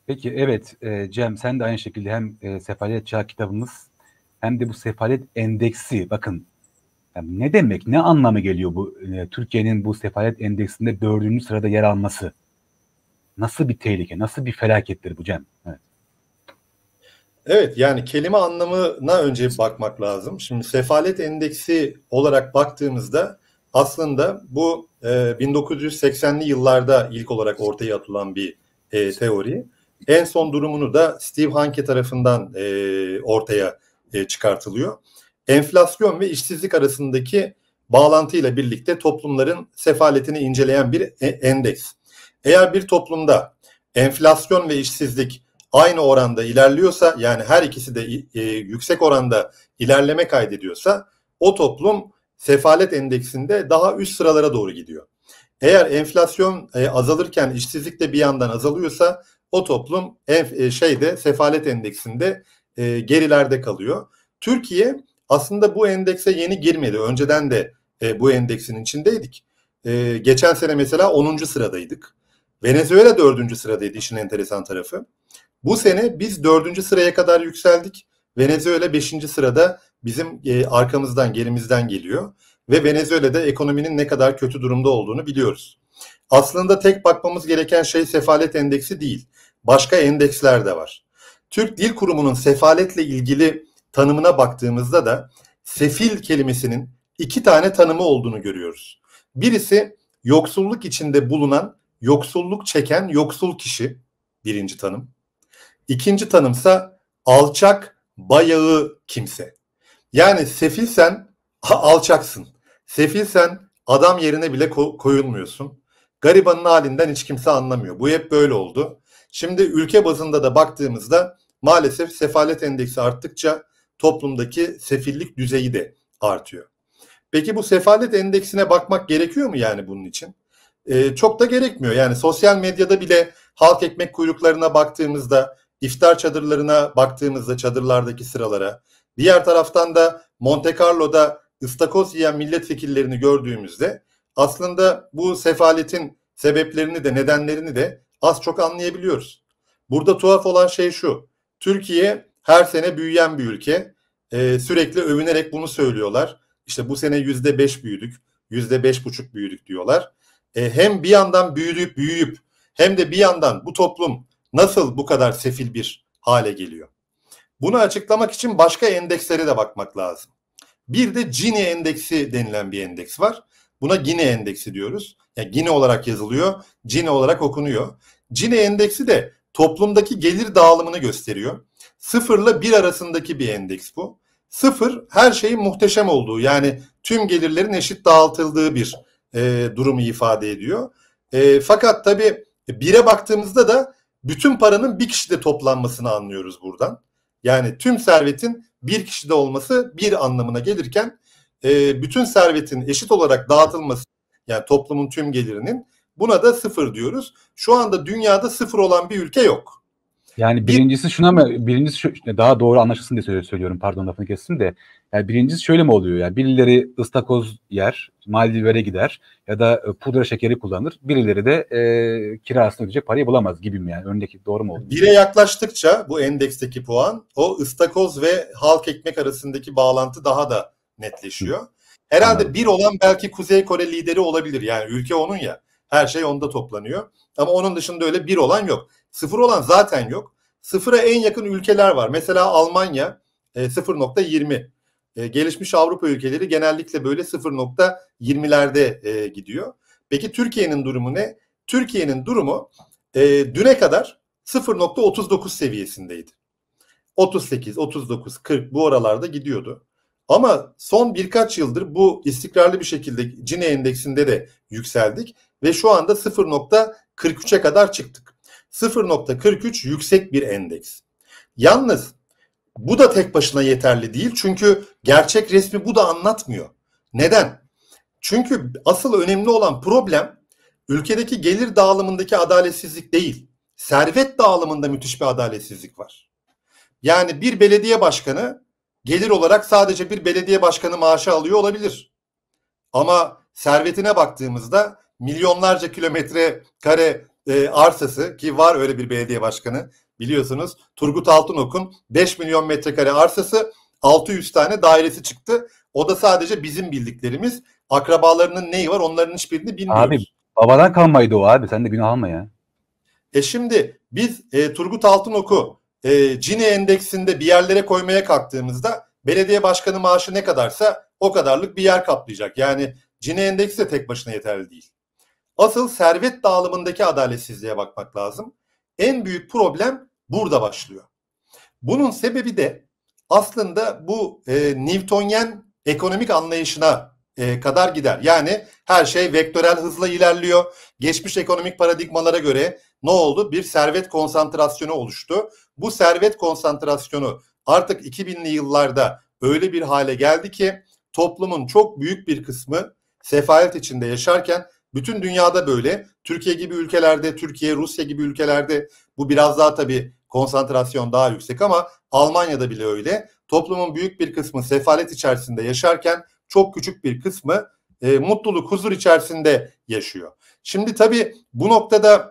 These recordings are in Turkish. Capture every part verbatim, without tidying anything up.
Peki evet e, Cem sen de aynı şekilde hem e, Sefalet Çağı kitabımız hem de bu sefalet endeksi bakın yani ne demek ne anlamı geliyor bu e, Türkiye'nin bu sefalet endeksinde dördüncü sırada yer alması nasıl bir tehlike nasıl bir felakettir bu Cem? Evet. Evet, yani kelime anlamına önce bakmak lazım. Şimdi sefalet endeksi olarak baktığımızda aslında bu e, bin dokuz yüz seksenli yıllarda ilk olarak ortaya atılan bir e, teori. En son durumunu da Steve Hanke tarafından e, ortaya e, çıkartılıyor. Enflasyon ve işsizlik arasındaki bağlantıyla birlikte toplumların sefaletini inceleyen bir e, endeks. Eğer bir toplumda enflasyon ve işsizlik aynı oranda ilerliyorsa, yani her ikisi de e, yüksek oranda ilerleme kaydediyorsa, o toplum sefalet endeksinde daha üst sıralara doğru gidiyor. Eğer enflasyon e, azalırken işsizlik de bir yandan azalıyorsa, o toplum enf, e, şeyde sefalet endeksinde e, gerilerde kalıyor. Türkiye aslında bu endekse yeni girmedi. Önceden de e, bu endeksin içindeydik. E, geçen sene mesela onuncu sıradaydık. Venezuela dördüncü sıradaydı, işin enteresan tarafı. Bu sene biz dördüncü sıraya kadar yükseldik. Venezuela beşinci sırada bizim e, arkamızdan, gerimizden geliyor. Ve Venezuela'da ekonominin ne kadar kötü durumda olduğunu biliyoruz. Aslında tek bakmamız gereken şey sefalet endeksi değil. Başka endeksler de var. Türk Dil Kurumu'nun sefaletle ilgili tanımına baktığımızda da sefil kelimesinin iki tane tanımı olduğunu görüyoruz. Birisi yoksulluk içinde bulunan, yoksulluk çeken yoksul kişi, birinci tanım. İkinci tanımsa alçak, bayağı kimse. Yani sefilsen alçaksın. Sefilsen adam yerine bile koyulmuyorsun. Garibanın halinden hiç kimse anlamıyor. Bu hep böyle oldu. Şimdi ülke bazında da baktığımızda maalesef sefalet endeksi arttıkça toplumdaki sefillik düzeyi de artıyor. Peki bu sefalet endeksine bakmak gerekiyor mu yani bunun için? Ee, çok da gerekmiyor. Yani sosyal medyada bile halk ekmek kuyruklarına baktığımızda, iftar çadırlarına baktığımızda çadırlardaki sıralara, diğer taraftan da Monte Carlo'da ıstakoz yiyen milletvekillerini gördüğümüzde aslında bu sefaletin sebeplerini de nedenlerini de az çok anlayabiliyoruz. Burada tuhaf olan şey şu: Türkiye her sene büyüyen bir ülke. Ee, sürekli övünerek bunu söylüyorlar. İşte bu sene yüzde beş büyüdük, yüzde beş buçuk büyüdük diyorlar. Ee, hem bir yandan büyüyüp büyüyüp hem de bir yandan bu toplum nasıl bu kadar sefil bir hale geliyor? Bunu açıklamak için başka endekslere de bakmak lazım. Bir de Gini endeksi denilen bir endeks var. Buna Gini endeksi diyoruz. Yani Gini olarak yazılıyor, Gini olarak okunuyor. Gini endeksi de toplumdaki gelir dağılımını gösteriyor. Sıfırla bir arasındaki bir endeks bu. Sıfır her şeyin muhteşem olduğu, yani tüm gelirlerin eşit dağıtıldığı bir e, durumu ifade ediyor. E, fakat tabii bire baktığımızda da bütün paranın bir kişide toplanmasını anlıyoruz buradan. Yani tüm servetin bir kişide olması bir anlamına gelirken e, bütün servetin eşit olarak dağıtılması, yani toplumun tüm gelirinin, buna da sıfır diyoruz. Şu anda dünyada sıfır olan bir ülke yok. Yani birincisi şuna mı, birincisi şu, daha doğru anlaşılsın diye söylüyorum, pardon lafını kestim de. Yani birincisi şöyle mi oluyor? Yani birileri ıstakoz yer, Maldivlere gider ya da pudra şekeri kullanır. Birileri de e, kirasını ödeyecek parayı bulamaz gibi mi yani? Öndeki doğru mu oldu? Bire yaklaştıkça bu endeksteki puan, o ıstakoz ve halk ekmek arasındaki bağlantı daha da netleşiyor. Hı. Herhalde Anladım. Bir olan belki Kuzey Kore lideri olabilir. Yani ülke onun ya. Her şey onda toplanıyor. Ama onun dışında öyle bir olan yok. Sıfır olan zaten yok. Sıfıra en yakın ülkeler var. Mesela Almanya e, sıfır nokta yirmi. E, gelişmiş Avrupa ülkeleri genellikle böyle sıfır nokta yirmilerde e, gidiyor. Peki Türkiye'nin durumu ne? Türkiye'nin durumu e, düne kadar sıfır nokta otuz dokuz seviyesindeydi. otuz sekiz, otuz dokuz, kırk bu oralarda gidiyordu. Ama son birkaç yıldır bu istikrarlı bir şekilde Gini endeksinde de yükseldik ve şu anda sıfır nokta kırk üçe kadar çıktık. sıfır nokta kırk üç yüksek bir endeks. Yalnız bu da tek başına yeterli değil. Çünkü gerçek resmi bu da anlatmıyor. Neden? Çünkü asıl önemli olan problem ülkedeki gelir dağılımındaki adaletsizlik değil. Servet dağılımında müthiş bir adaletsizlik var. Yani bir belediye başkanı gelir olarak sadece bir belediye başkanı maaşı alıyor olabilir. Ama servetine baktığımızda milyonlarca kilometre kare e, arsası, ki var öyle bir belediye başkanı biliyorsunuz, Turgut Altınok'un beş milyon metrekare arsası, altı yüz tane dairesi çıktı. O da sadece bizim bildiklerimiz. Akrabalarının neyi var onların hiçbirini bilmiyoruz. Abi babadan kalmaydı o abi. Sen de günah alma ya. E şimdi biz e, Turgut Altınok'u e, Gini endeksinde bir yerlere koymaya kalktığımızda belediye başkanı maaşı ne kadarsa o kadarlık bir yer kaplayacak. Yani Gini endeksi de tek başına yeterli değil. Asıl servet dağılımındaki adaletsizliğe bakmak lazım. En büyük problem burada başlıyor. Bunun sebebi de aslında bu e, Newtonyen ekonomik anlayışına e, kadar gider. Yani her şey vektörel hızla ilerliyor. Geçmiş ekonomik paradigmalara göre ne oldu? Bir servet konsantrasyonu oluştu. Bu servet konsantrasyonu artık iki binli yıllarda öyle bir hale geldi ki toplumun çok büyük bir kısmı sefalet içinde yaşarken, bütün dünyada böyle, Türkiye gibi ülkelerde, Türkiye, Rusya gibi ülkelerde bu biraz daha tabii konsantrasyon daha yüksek ama Almanya'da bile öyle. Toplumun büyük bir kısmı sefalet içerisinde yaşarken çok küçük bir kısmı e, mutluluk, huzur içerisinde yaşıyor. Şimdi tabii bu noktada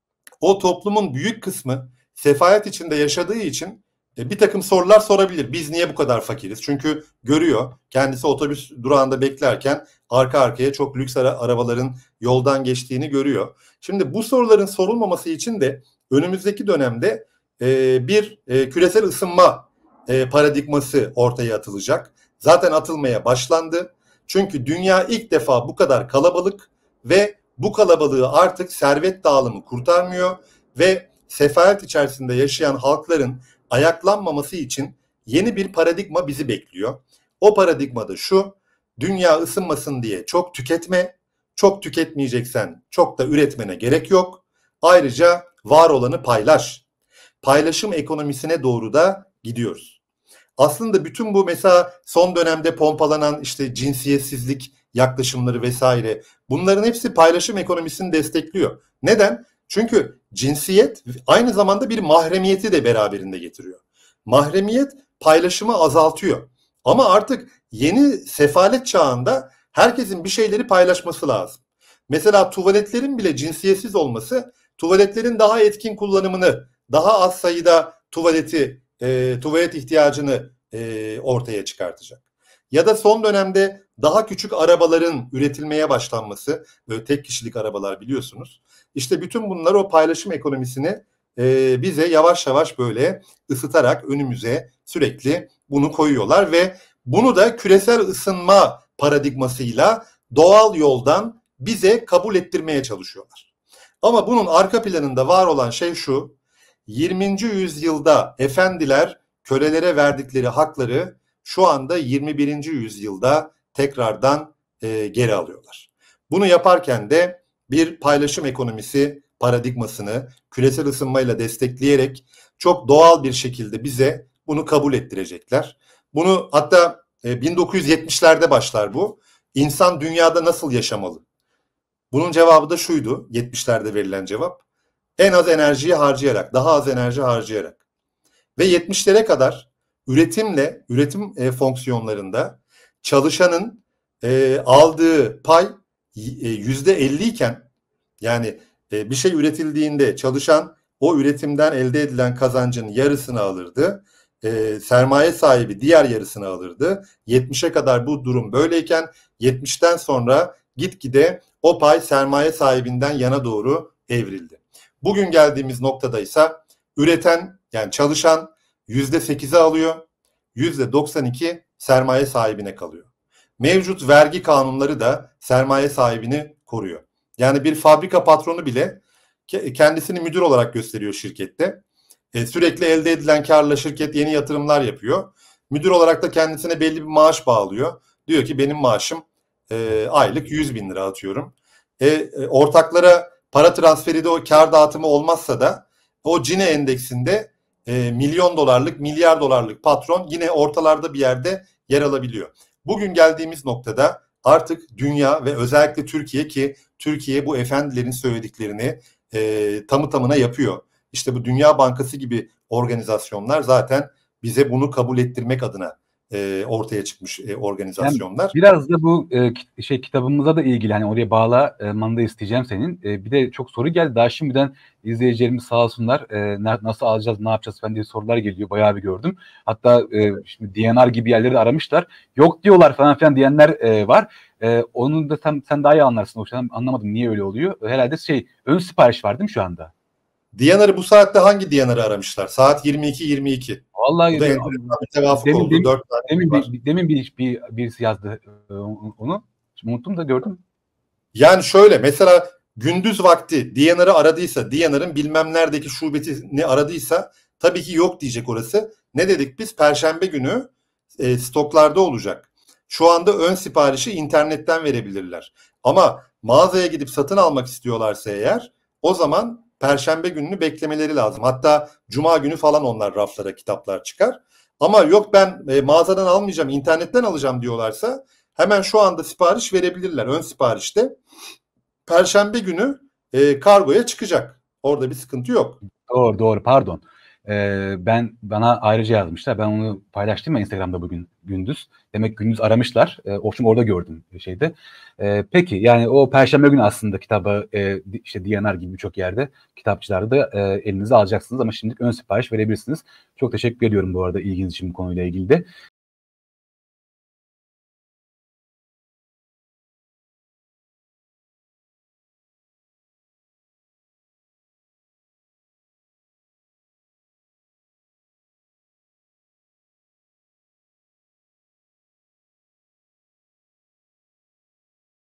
o toplumun büyük kısmı sefalet içinde yaşadığı için e, bir takım sorular sorabilir. Biz niye bu kadar fakiriz? Çünkü görüyor, kendisi otobüs durağında beklerken arka arkaya çok lüks ara- arabaların yoldan geçtiğini görüyor. Şimdi bu soruların sorulmaması için de önümüzdeki dönemde e, bir e, küresel ısınma e, paradigması ortaya atılacak. Zaten atılmaya başlandı. Çünkü dünya ilk defa bu kadar kalabalık ve bu kalabalığı artık servet dağılımı kurtarmıyor ve sefalet içerisinde yaşayan halkların ayaklanmaması için yeni bir paradigma bizi bekliyor. O paradigma da şu: dünya ısınmasın diye çok tüketme, çok tüketmeyeceksen çok da üretmene gerek yok. Ayrıca var olanı paylaş. Paylaşım ekonomisine doğru da gidiyoruz. Aslında bütün bu mesela son dönemde pompalanan işte cinsiyetsizlik yaklaşımları vesaire, bunların hepsi paylaşım ekonomisini destekliyor. Neden? Çünkü cinsiyet aynı zamanda bir mahremiyeti de beraberinde getiriyor. Mahremiyet paylaşımı azaltıyor. Ama artık yeni sefalet çağında herkesin bir şeyleri paylaşması lazım. Mesela tuvaletlerin bile cinsiyetsiz olması, tuvaletlerin daha etkin kullanımını, daha az sayıda tuvaleti, e, tuvalet ihtiyacını e, ortaya çıkartacak. Ya da son dönemde daha küçük arabaların üretilmeye başlanması, böyle tek kişilik arabalar biliyorsunuz. İşte bütün bunlar o paylaşım ekonomisini e, bize yavaş yavaş böyle ısıtarak önümüze sürekli bunu koyuyorlar ve bunu da küresel ısınma paradigmasıyla doğal yoldan bize kabul ettirmeye çalışıyorlar. Ama bunun arka planında var olan şey şu: yirminci yüzyılda efendiler kölelere verdikleri hakları şu anda yirmi birinci yüzyılda tekrardan e, geri alıyorlar. Bunu yaparken de bir paylaşım ekonomisi paradigmasını küresel ısınmayla destekleyerek çok doğal bir şekilde bize bunu kabul ettirecekler. Bunu hatta e, bin dokuz yüz yetmişlerde başlar bu. İnsan dünyada nasıl yaşamalı? Bunun cevabı da şuydu, yetmişlerde verilen cevap: en az enerjiyi harcayarak, daha az enerji harcayarak. Ve yetmişlere kadar üretimle, üretim e, fonksiyonlarında çalışanın e, aldığı pay e, yüzde elli iken, yani e, bir şey üretildiğinde çalışan o üretimden elde edilen kazancın yarısını alırdı. E, sermaye sahibi diğer yarısını alırdı. yetmişe kadar bu durum böyleyken yetmişten sonra gitgide o pay sermaye sahibinden yana doğru evrildi. Bugün geldiğimiz noktada ise üreten, yani çalışan yüzde sekize alıyor, yüzde doksan iki sermaye sahibine kalıyor. Mevcut vergi kanunları da sermaye sahibini koruyor. Yani bir fabrika patronu bile kendisini müdür olarak gösteriyor şirkette. E, sürekli elde edilen karla şirket yeni yatırımlar yapıyor. Müdür olarak da kendisine belli bir maaş bağlıyor. Diyor ki benim maaşım e, aylık yüz bin lira atıyorum. E, e, ortaklara para transferi de o kar dağıtımı olmazsa da o Gini endeksinde e, milyon dolarlık, milyar dolarlık patron yine ortalarda bir yerde yer alabiliyor. Bugün geldiğimiz noktada artık dünya ve özellikle Türkiye, ki Türkiye bu efendilerin söylediklerini e, tamı tamına yapıyor. İşte bu Dünya Bankası gibi organizasyonlar zaten bize bunu kabul ettirmek adına e, ortaya çıkmış e, organizasyonlar. Yani biraz da bu e, şey kitabımıza da ilgili, hani oraya bağlamanı da isteyeceğim senin. E, bir de çok soru geldi. Daha şimdiden izleyicilerimiz sağ olsunlar. E, nasıl alacağız, ne yapacağız falan diye sorular geliyor. Bayağı bir gördüm. Hatta e, şimdi D N R gibi yerleri de aramışlar. Yok diyorlar falan filan diyenler e, var. E, onu da sen, sen daha iyi anlarsın. O yüzden anlamadım niye öyle oluyor. Herhalde şey, ön sipariş var değil mi şu anda? D N R'ı bu saatte hangi D N R'ı aramışlar? Saat yirmi iki yirmi iki. Vallahi Bu da enteresan bir tevafuk demin, oldu. demin, Dört tane demin, var. bir, demin bir, bir, birisi yazdı e, onu. Şimdi unuttum da gördüm. Yani şöyle, mesela gündüz vakti D N R'ı aradıysa, D N R'ın bilmem neredeki şubesini aradıysa tabii ki yok diyecek orası. Ne dedik biz? Perşembe günü e, stoklarda olacak. Şu anda ön siparişi internetten verebilirler. Ama mağazaya gidip satın almak istiyorlarsa eğer, o zaman Perşembe gününü beklemeleri lazım. Hatta Cuma günü falan onlar raflara kitaplar çıkar. Ama yok ben e, mağazadan almayacağım, internetten alacağım diyorlarsa hemen şu anda sipariş verebilirler. Ön siparişte Perşembe günü e, kargoya çıkacak. Orada bir sıkıntı yok. Doğru doğru, pardon. Ee, ben bana ayrıca yazmışlar. Ben onu paylaştım ya Instagram'da bugün gündüz. Demek gündüz aramışlar. Ee, o şimdi orada gördüm şeyde. Ee, peki yani o Perşembe günü aslında kitabı e, işte D N R gibi birçok yerde kitapçılarda da e, elinize alacaksınız ama şimdi ön sipariş verebilirsiniz. Çok teşekkür ediyorum bu arada ilginiz için bu konuyla ilgili de.